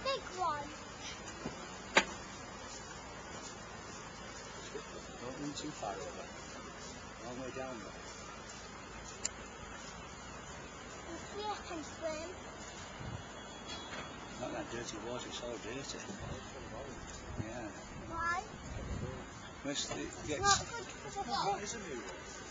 big one. Don't move too far over. Long way down there. You see I can swim? Not that dirty water, it's all dirty. Yeah. Why? Mostly it It's gets... not good for the dog. It's a new one.